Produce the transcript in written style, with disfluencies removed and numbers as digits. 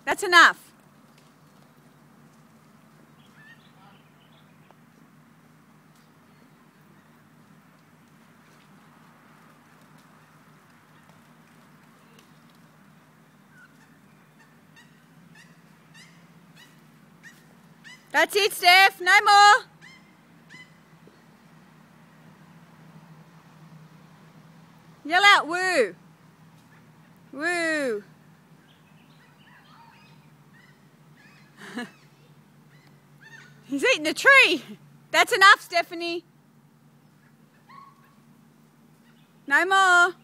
That's enough. That's it, Steph. No more. Yell out woo. Woo. He's eating the tree. That's enough, Stephanie. No more.